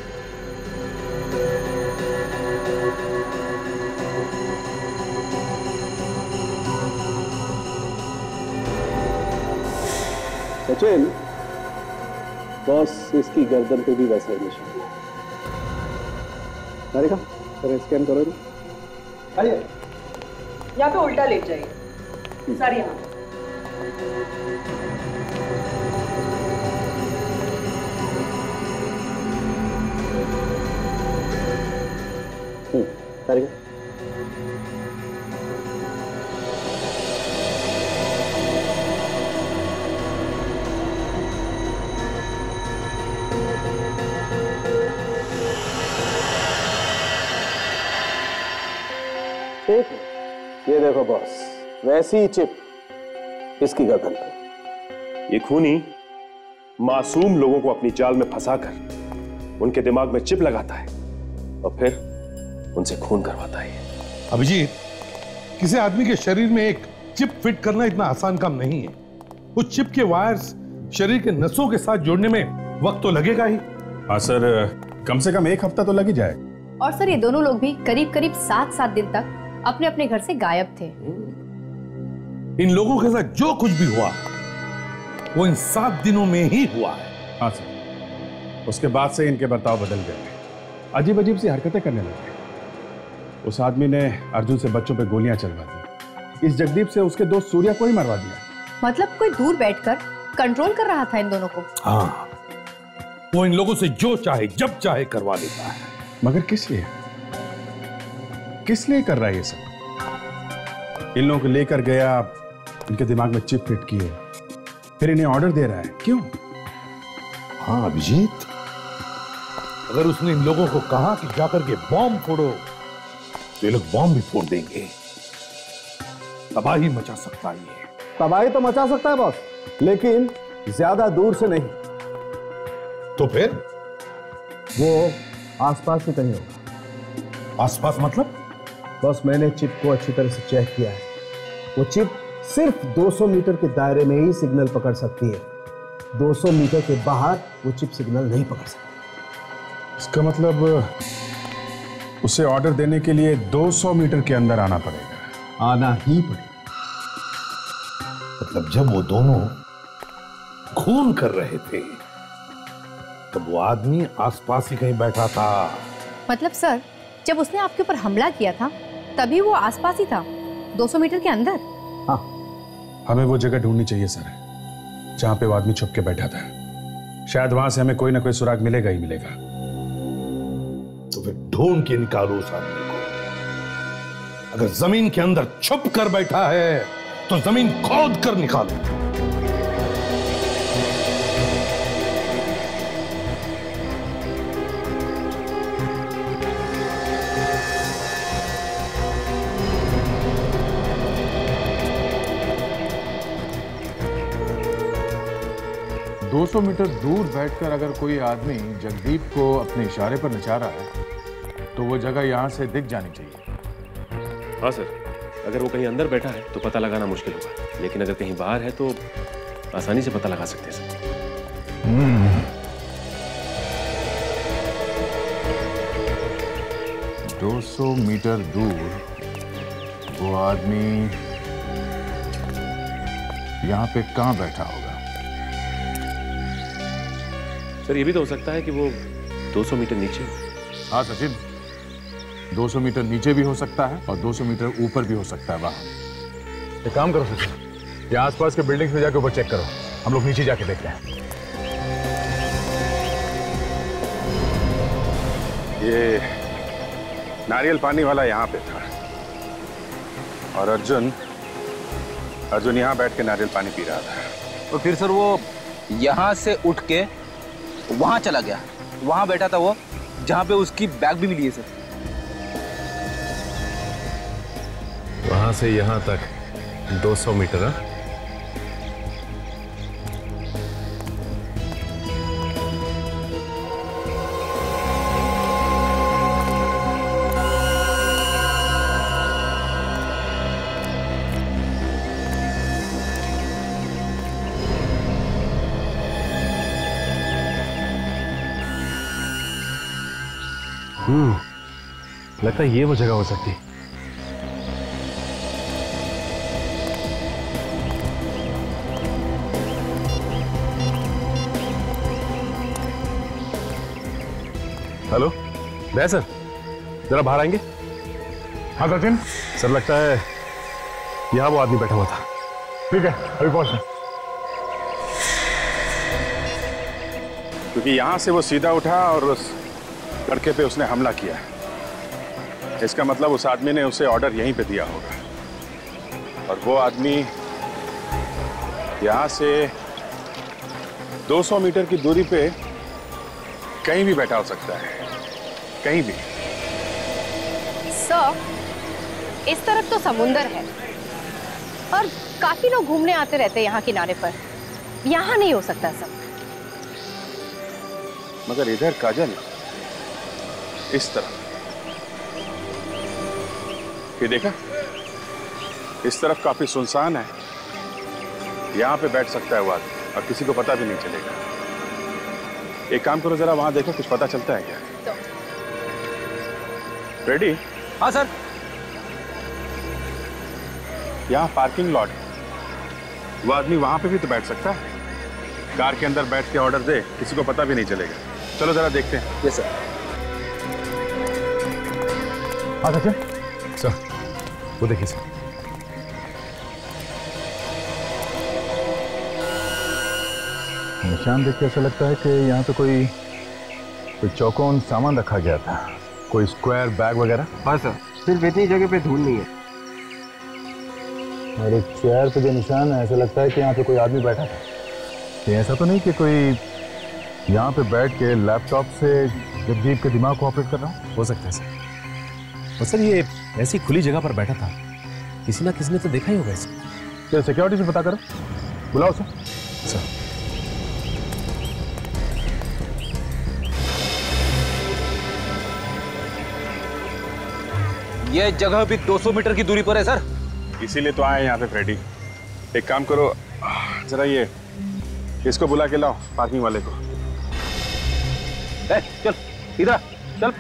सचिन, बॉस इसकी गर्दन पे भी वैसा ही निशान है। तारिका, जरा स्कैन करो। आइए, यहाँ पे उल्टा लेट जाइए सर। यहाँ तारिका, ठीक है, ये देखो बॉस, वैसी ही चिप इसकी गर्दन पे। ये खूनी मासूम लोगों को अपनी जाल में फंसाकर उनके दिमाग में चिप लगाता है और फिर उनसे खून करवाता है। अभिजीत, किसी आदमी के शरीर में एक चिप फिट करना इतना आसान काम नहीं है। उस चिप के वायर्स शरीर के नसों के साथ जोड़ने में वक्त तो लगेगा ही। हाँ सर, कम से कम एक हफ्ता तो लग ही जाए। और सर, ये दोनों लोग भी करीब करीब सात सात दिन तक अपने अपने घर से गायब थे। इन लोगों के साथ जो कुछ भी हुआ वो इन सात दिनों में ही हुआ है। हाँ सर, उसके बाद से इनके बर्ताव बदल गए, अजीब अजीब सी हरकतें करने लगे। उस आदमी ने अर्जुन से बच्चों पे गोलियां चलवा दी। इस जगदीप से उसके दोस्त सूर्या को ही मरवा दिया। मतलब कोई दूर बैठकर कंट्रोल कर रहा था इन दोनों को। हाँ, वो इन लोगों से जो चाहे जब चाहे करवा देता है। मगर किस लिए किस लिए कर रहा है ये सब? इन लोगों को लेकर गया, इनके दिमाग में चिप फिट की है, फिर इन्हें ऑर्डर दे रहा है, क्यों? हाँ अभिजीत, अगर उसने इन लोगों को कहा कि जाकर के बॉम्ब फोड़ो तो ये लोग बॉम्ब भी फोड़ देंगे। तबाही मचा सकता है ये। तबाही तो मचा सकता है बॉस, लेकिन ज्यादा दूर से नहीं। तो फिर वो आसपास ही कहीं होगा। आसपास मतलब? बस मैंने चिप को अच्छी तरह से चेक किया है। वो चिप सिर्फ दो सौ मीटर के दायरे में ही सिग्नल पकड़ सकती है। दो सौ मीटर के बाहर वो चिप सिग्नल नहीं पकड़ सकती। इसका मतलब उसे ऑर्डर देने के लिए दो सौ मीटर के अंदर आना पड़ेगा। आना ही पड़ेगा। मतलब जब वो दोनों खून कर रहे थे तब वो आदमी आसपास ही कहीं बैठा था। मतलब सर, जब उसने आपके ऊपर हमला किया था तभी वो आसपास ही था, दो सौ मीटर के अंदर। हाँ, हमें वो जगह ढूंढनी चाहिए सर, जहां पे वो आदमी छुप के बैठा था। शायद वहां से हमें कोई ना कोई सुराग मिलेगा ही मिलेगा। तो फिर ढूंढ के निकालो उस आदमी को। अगर जमीन के अंदर छुप कर बैठा है तो जमीन खोद कर निकालो। दो सौ मीटर दूर बैठकर अगर कोई आदमी जगदीप को अपने इशारे पर नचा रहा है तो वो जगह यहां से दिख जानी चाहिए। हाँ सर, अगर वो कहीं अंदर बैठा है तो पता लगाना मुश्किल होगा, लेकिन अगर कहीं बाहर है तो आसानी से पता लगा सकते हैं सर। दो सौ मीटर दूर वो आदमी यहाँ पे कहाँ बैठा होगा? सर ये भी तो हो सकता है कि वो दो सौ मीटर नीचे हो। हाँ सचिन, दो सौ मीटर नीचे भी हो सकता है और दो सौ मीटर ऊपर भी हो सकता है वहां। एक काम करो सचिन, ये आसपास के बिल्डिंग्स में जाके ऊपर चेक करो, हम लोग नीचे जाके देखते हैं। ये नारियल पानी वाला यहाँ पे था और अर्जुन अर्जुन यहाँ बैठ के नारियल पानी पी रहा था। और फिर सर वो यहाँ से उठ के वहां चला गया, वहां बैठा था वो जहां पे उसकी बैग भी मिली है सर। वहां से यहां तक दो सौ मीटर है। हम्म, लगता है ये वो जगह हो सकती। हेलो दया सर, जरा बाहर आएंगे? हाँ सचिन सर, लगता है यहाँ वो आदमी बैठा हुआ था। ठीक है, अभी पहुंचना। क्योंकि यहां से वो सीधा उठा और उस लड़के पे उसने हमला किया, इसका मतलब उस आदमी ने उसे ऑर्डर यहीं पे दिया होगा और वो आदमी यहां से दो सौ मीटर की दूरी पे कहीं भी बैठा हो सकता है, कहीं भी। सर, इस तरफ तो समुंदर है और काफी लोग घूमने आते रहते हैं यहाँ किनारे पर, यहाँ नहीं हो सकता सब। मगर इधर काजल, इस तरफ ये देखा, इस तरफ काफी सुनसान है, यहाँ पे बैठ सकता है वो आदमी और किसी को पता भी नहीं चलेगा। एक काम करो, जरा वहां देखो, कुछ पता चलता है क्या? रेडी? हाँ सर। यहाँ पार्किंग लॉट, वो आदमी वहां पे भी तो बैठ सकता है, कार के अंदर बैठ के ऑर्डर दे, किसी को पता भी नहीं चलेगा। चलो जरा देखते हैं। Yes sir. हाँ सचिन सर, वो देखिए सर, निशान देख के ऐसा लगता है कि यहाँ पे कोई कोई चौकोन सामान रखा गया था, कोई स्क्वायर बैग वगैरह। हाँ सर, सिर्फ इतनी जगह पे धूल नहीं है। और एक चेयर पे जो निशान है, ऐसा लगता है कि यहाँ पे कोई आदमी बैठा था। ये ऐसा तो नहीं कि कोई यहाँ पे बैठ के लैपटॉप से जगदीप के दिमाग को ऑपरेट कर रहा हूँ? हो सकता है सर। और सर ये ऐसी खुली जगह पर बैठा था, किसी ना किसी ने तो देखा ही होगा इसे। चलो सिक्योरिटी से पता करो, बुलाओ सर। सर यह जगह भी दो सौ मीटर की दूरी पर है सर। इसीलिए तो आए यहाँ पे फ्रेडी। एक काम करो, जरा ये इसको बुला के लाओ, पार्किंग वाले को। ए, चल इधर चल।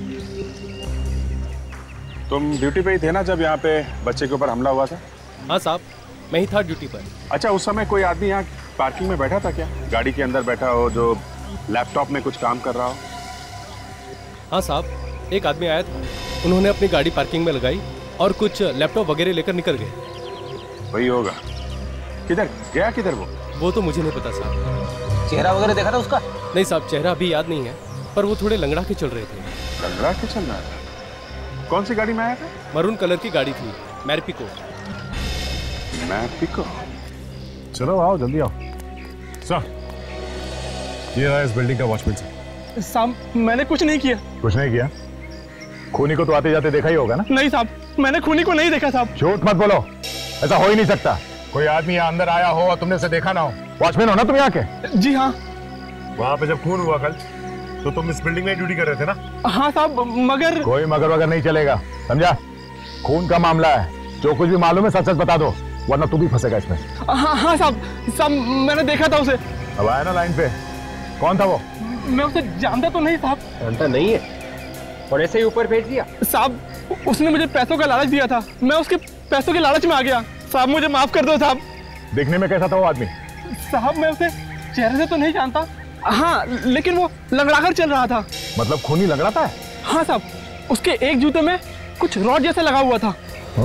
तुम ड्यूटी पे ही थे ना जब यहाँ पे बच्चे के ऊपर हमला हुआ था? हाँ साहब, मैं ही था ड्यूटी पर। अच्छा, उस समय कोई आदमी यहाँ पार्किंग में बैठा था क्या? गाड़ी के अंदर बैठा हो जो लैपटॉप में कुछ काम कर रहा हो? हाँ साहब, एक आदमी आया था, उन्होंने अपनी गाड़ी पार्किंग में लगाई और कुछ लैपटॉप वगैरह लेकर निकल गए। वही होगा। किधर गया, किधर वो? वो तो मुझे नहीं पता साहब। चेहरा वगैरह देखा था उसका? नहीं साहब, चेहरा अभी याद नहीं है, पर वो थोड़े लंगड़ा के चल रहे थे। लंगड़ा के चल रहा था? कौन सी गाड़ी में आया था? मरून कलर की गाड़ी थी, मैरपिको। मैरपिको? चलो आओ, जल्दी आओ। सर, ये रहा इस बिल्डिंग का वॉचमैन सर। साहब, मैंने कुछ नहीं किया। कुछ नहीं किया? खूनी को तो आते जाते देखा ही होगा ना? नहीं साहब, मैंने खूनी को नहीं देखा साहब। झूठ मत बोलो, ऐसा हो ही नहीं सकता। कोई आदमी यहाँ अंदर आया हो और तुमने उसे देखा ना हो। वॉचमैन हो ना तुम यहाँ के? जी हाँ। वहां पे जब खून हुआ कल, तो तुम इस बिल्डिंग में ड्यूटी कर रहे थे ना? हाँ साहब, मगर कोई मगर वगर नहीं चलेगा, समझा? खून का मामला है, जो कुछ भी मालूम है सच सच बता दो, वरना तू भी फंसेगा इसमें। हाँ हाँ साहब, साहब मैंने देखा था उसे। अब आया ना लाइन पे, कौन था वो? मैं उसे जानता तो नहीं साहब। जानता नहीं है और ऐसे ही ऊपर भेज दिया? साहब उसने मुझे पैसों का लालच दिया था, मैं उसके पैसों के लालच में आ गया। साहब मुझे माफ कर दो साहब। दिखने में कैसा था वो आदमी? साहब मैं उसे चेहरे से तो नहीं जानता, हाँ लेकिन वो लंगड़ाकर चल रहा था। मतलब खूनी लंगड़ाता है? हाँ साहब, उसके एक जूते में कुछ रॉड जैसा लगा हुआ था।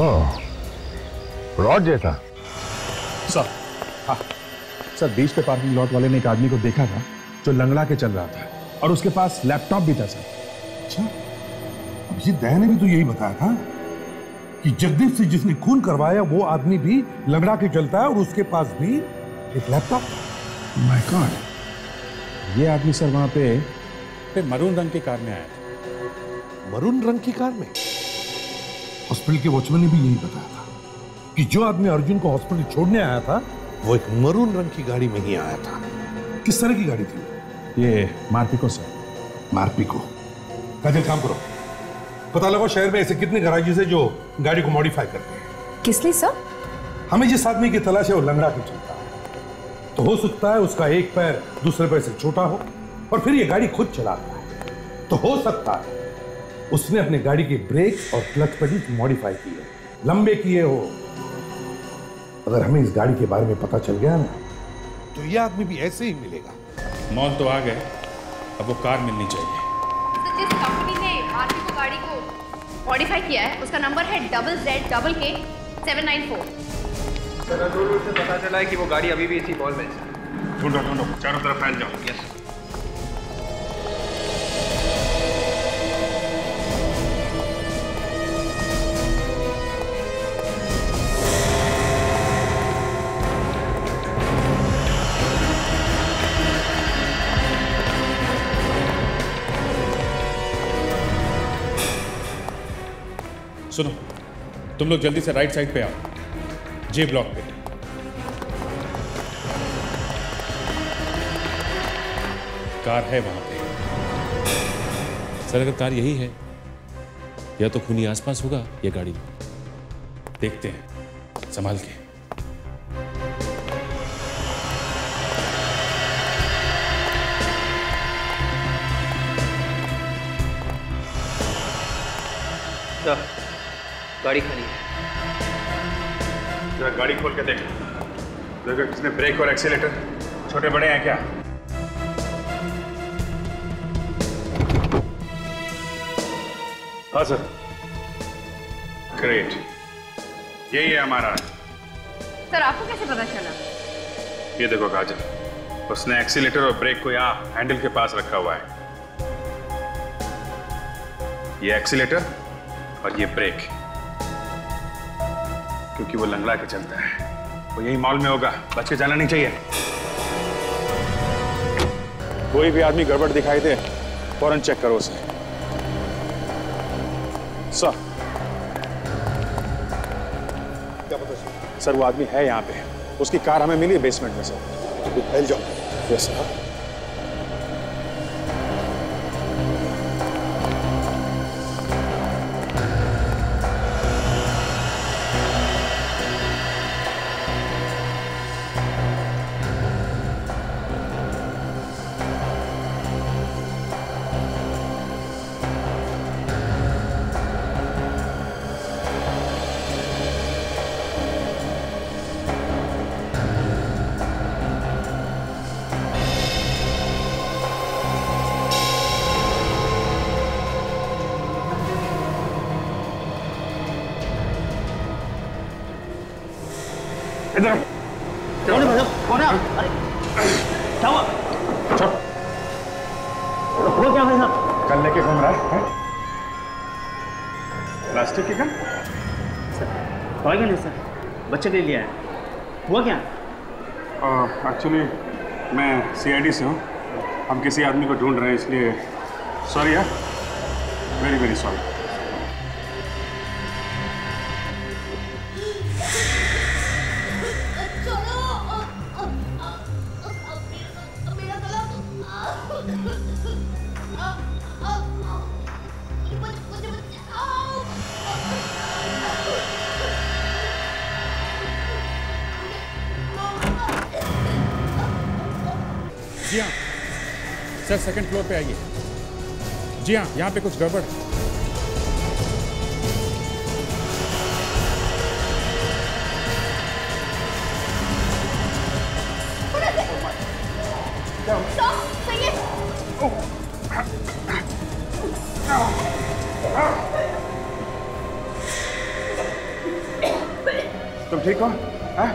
रॉड जैसा? सर, हाँ सर, बीच पे पार्किंग लॉट वाले ने एक आदमी को देखा था जो लंगड़ा के चल रहा था और उसके पास लैपटॉप भी था सर। अच्छा, अब ये दया ने भी तो यही बताया था कि जगदीप से जिसने खून करवाया वो आदमी भी लंगड़ा के चलता है और उसके पास भी एक लैपटॉप। माय गॉड, ये आदमी सर वहां पे, पे मरून रंग की कार में आया था। मरून रंग की कार में? हॉस्पिटल के वॉचमैन ने भी यही बताया था कि जो आदमी अर्जुन को हॉस्पिटल छोड़ने आया था वो एक मरून रंग की गाड़ी में ही आया था। किस तरह की गाड़ी थी? ये मार्पिको सर। मार्पिको? काजल काम करो, पता लगा शहर में ऐसे कितने गैराजेस है जो गाड़ी को मॉडिफाई करते हैं। किस लिए सर? हमें जिस आदमी की तलाश है वो लंगड़ा के चलता है, तो हो सकता है उसका एक पैर दूसरे पैर से छोटा हो और फिर ये गाड़ी खुद चलाता है, तो हो सकता है उसने अपने गाड़ी के ब्रेक और क्लच पेडल मॉडिफाई किए, लंबे किए हो। अगर हमें इस गाड़ी के बारे में पता चल गया ना तो ये आदमी भी ऐसे ही मिलेगा। मॉल तो आ गए, अब वो कार मिलनी चाहिए। जिस कंपनी ने मार्पिको गाड़ी को मॉडिफाई किया है उसका नंबर है double Z double K seven nine four. Sir दूर से पता चला है कि वो गाड़ी अभी भी इसी मॉल में है। ढूंढो ढूंढो, चारों तरफ फैल जाओ। यस। सुनो, तुम लोग जल्दी से राइट साइड पे आओ, जे ब्लॉक पे। कार है वहां पे। सर अगर कार यही है, या तो खूनी आसपास होगा या गाड़ी में। देखते हैं, संभाल के। गाड़ी खाली है। जरा गाड़ी खोल के देख, देखो किसने ब्रेक और एक्सीलेटर छोटे बड़े हैं क्या? हाँ सर। ग्रेट, यही है हमारा। सर आपको कैसे पता चला? ये देखो काजल, उसने एक्सीलेटर और ब्रेक को यहाँ हैंडल के पास रखा हुआ है। ये एक्सीलेटर और ये ब्रेक, क्योंकि वो लंगड़ा के चलता है। वो यही मॉल में होगा, बच के जाना नहीं चाहिए। कोई भी आदमी गड़बड़ दिखाई दे फौरन चेक करो उसे। सर, क्या पता चला? सर वो आदमी है यहाँ पे, उसकी कार हमें मिली बेसमेंट में सर। फैल जाओ। Yes sir. इधर कौन है भाई? कौन है? अरे क्या हुआ? वो क्या भाई साहब? कल लेके घूम रहा है प्लास्टिक की गन? टॉय गन है सर, बच्चे ने लिया है। हुआ क्या? एक्चुअली मैं सीआईडी से हूँ, हम किसी आदमी को ढूंढ रहे हैं, इसलिए सॉरी यार, वेरी वेरी सॉरी। जी हाँ सर, सेकंड फ्लोर पे आइए। जी हाँ, यहाँ पे कुछ गड़बड़ है। तुम ठीक हो? हाँ?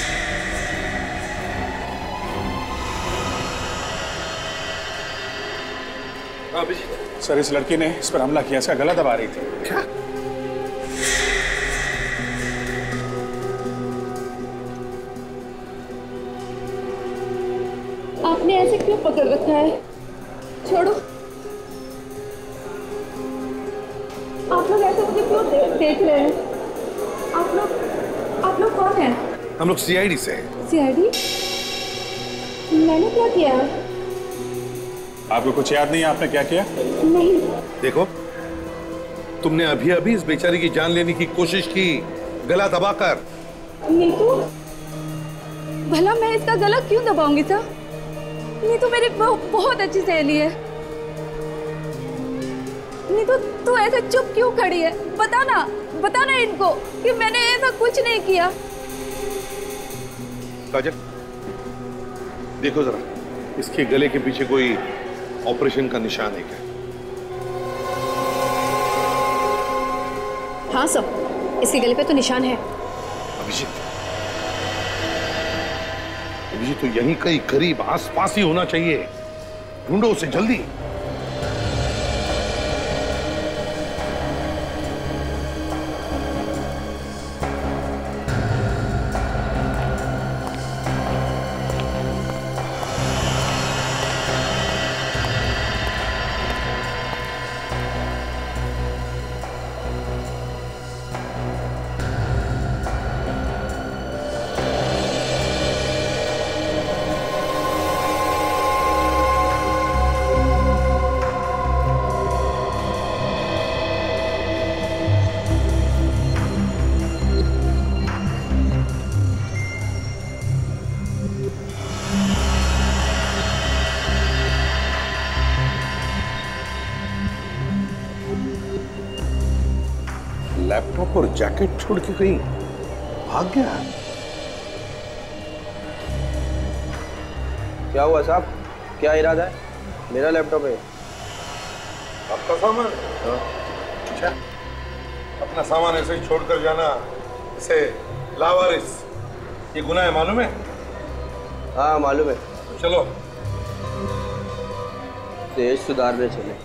सर, इस लड़की ने इस पर हमला किया, इसका गला दबा रही थी। क्या? आपने ऐसे क्यों पकड़ रखा है? छोड़ो। आप लोग ऐसे मुझे क्यों दे, देख रहे हैं? आप लोग आप लोग कौन हैं? हम लोग सीआईडी से हैं। सीआईडी? मैंने क्या किया? आपको कुछ याद नहीं है आपने क्या किया? नहीं। देखो, तुमने अभी अभी इस बेचारी की जान लेने की कोशिश की, गला दबाकर। नीतू, भला मैं इसका गला क्यों दबाऊंगी सर? नीतू मेरी बहुत अच्छी सहेली है। नीतू, तू ऐसे चुप क्यों खड़ी है? बता ना, बता ना इनको कि मैंने ऐसा कुछ नहीं किया। काजल, देखो जरा, इसके गले के पीछे कोई ऑपरेशन का निशान है क्या? हाँ सब, इसके गले पे तो निशान है। अभिजीत, अभिजीत तो यहीं कहीं करीब आसपास ही होना चाहिए। ढूंढो उसे जल्दी। लैपटॉप और जैकेट छोड़ के कहीं भाग गया? क्या हुआ साहब? क्या इरादा है? मेरा लैपटॉप है। आपका सामान? अच्छा, अपना सामान ऐसे ही छोड़कर जाना, इसे लावारिस, ये गुनाह है, मालूम है? हाँ मालूम है। तो चलो देश सुधारने चले।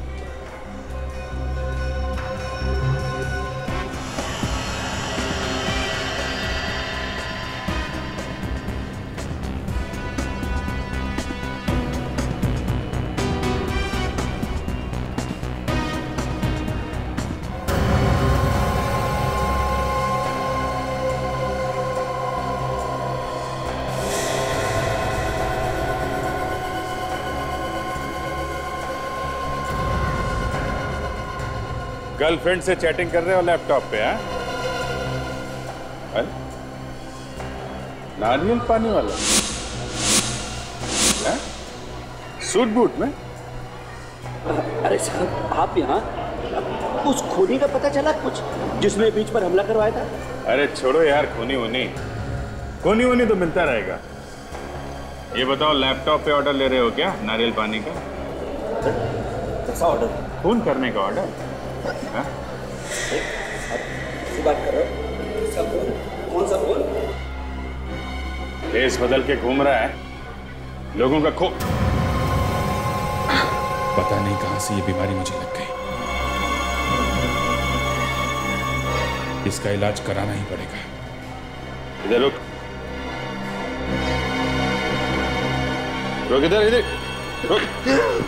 गर्लफ्रेंड से चैटिंग कर रहे हो लैपटॉप पे? हैं? नारियल पानी वाला है? सूट बूट में? अरे साहब, आप यहाँ उस खूनी का पता चला कुछ, जिसने बीच पर हमला करवाया था? अरे छोड़ो यार, खूनी वूनी खूनी वूनी तो मिलता रहेगा। ये बताओ, लैपटॉप पे ऑर्डर ले रहे हो क्या नारियल पानी का? कैसा ऑर्डर? खून करने का ऑर्डर? हाँ? बात कर रहे हो? कौन सा खून? केस बदल के घूम रहा है, लोगों का खून। पता नहीं कहां से ये बीमारी मुझे लग गई। इसका इलाज कराना ही पड़ेगा। इधर रुक, रुक इधर, इधर रुक।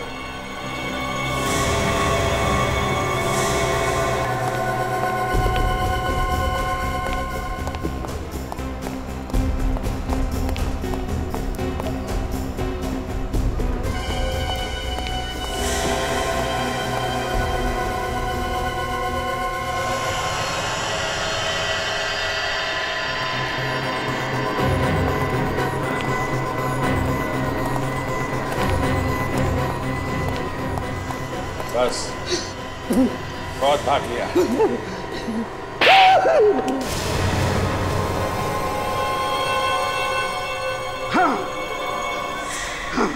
बस बहुत भाग लिया। हाँ, हाँ,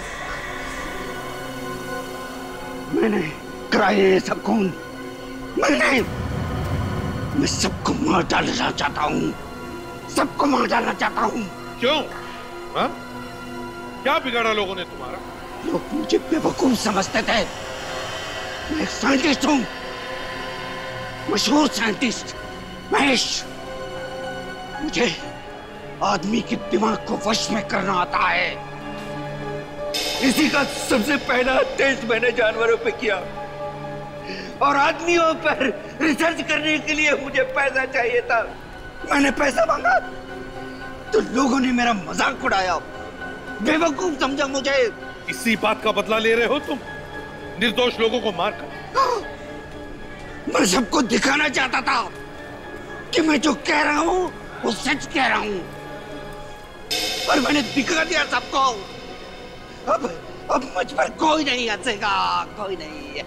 मैंने कराए ये सब खून, मैंने मैं सबको मार डालना चाहता हूँ, सबको मार डालना चाहता हूँ। क्यों? हाँ? क्या बिगाड़ा लोगों ने तुम्हारा? लोग मुझे बेवकूफ समझते थे। मैं एक साइंटिस्ट हूँ, मशहूर साइंटिस्ट महेश। मुझे आदमी के दिमाग को वश में करना आता है। इसी का सबसे पहला टेस्ट मैंने जानवरों पे किया और आदमियों पर रिसर्च करने के लिए मुझे पैसा चाहिए था। मैंने पैसा मांगा तो लोगों ने मेरा मजाक उड़ाया, बेवकूफ समझा मुझे। इसी बात का बदला ले रहे हो तुम, निर्दोष लोगों को मारकर। मैं सबको दिखाना चाहता था कि मैं जो कह रहा हूँ वो सच कह रहा हूँ, पर मैंने दिखा दिया सबको। अब अब मुझ पर कोई नहीं हंसेगा, कोई नहीं।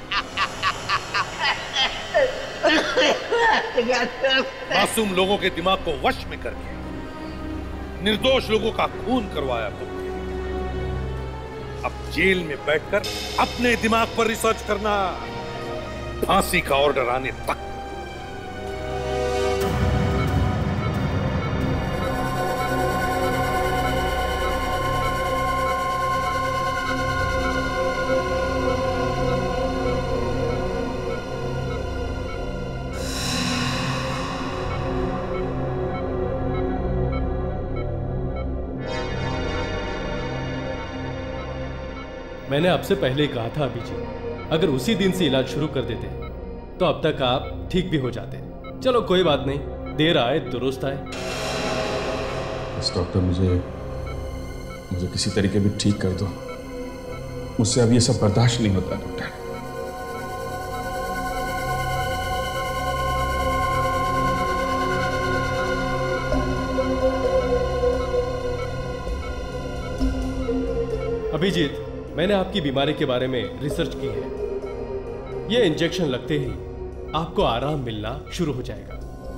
मासूम लोगों के दिमाग को वश में करके निर्दोष लोगों का खून करवाया तुमने। अब जेल में बैठकर अपने दिमाग पर रिसर्च करना, फांसी का ऑर्डर आने तक। मैंने आपसे पहले ही कहा था अभिजीत, अगर उसी दिन से इलाज शुरू कर देते तो अब तक आप ठीक भी हो जाते। चलो कोई बात नहीं, देर आए दुरुस्त आए। बस डॉक्टर मुझे मुझे किसी तरीके भी ठीक कर दो, मुझसे अब ये सब बर्दाश्त नहीं होता डॉक्टर। अभिजीत, मैंने आपकी बीमारी के बारे में रिसर्च की है। ये इंजेक्शन लगते ही आपको आराम मिलना शुरू हो जाएगा।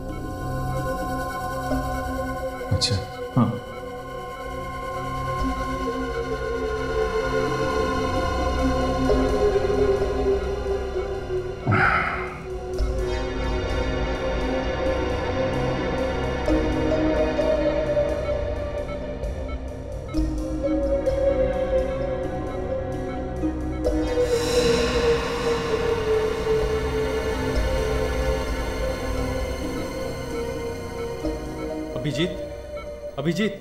अच्छा, हाँ। अभिजीत, अभिजीत,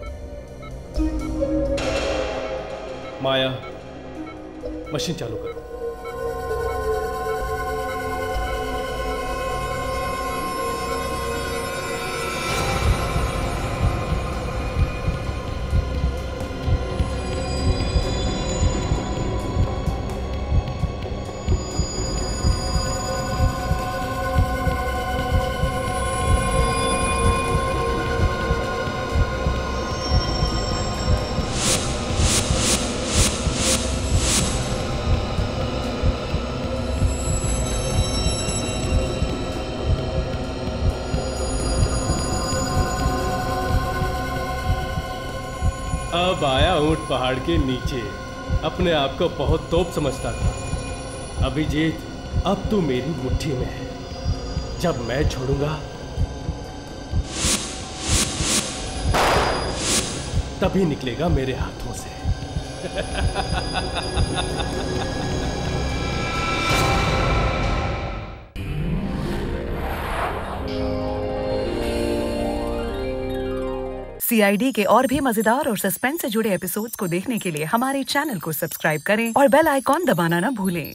माया, मशीन चालू करो। अब आया ऊंट पहाड़ के नीचे, अपने आप को बहुत तोप समझता था। अभिजीत, अब तू मेरी मुट्ठी में है। जब मैं छोड़ूंगा तभी निकलेगा मेरे हाथों से। सीआईडी के और भी मजेदार और सस्पेंस से जुड़े एपिसोड्स को देखने के लिए हमारे चैनल को सब्सक्राइब करें और बेल आइकॉन दबाना ना भूलें।